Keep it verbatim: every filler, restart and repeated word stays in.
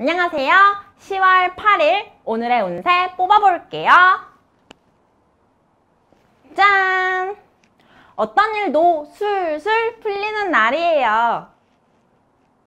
안녕하세요. 시월 팔일 오늘의 운세 뽑아볼게요. 짠! 어떤 일도 술술 풀리는 날이에요.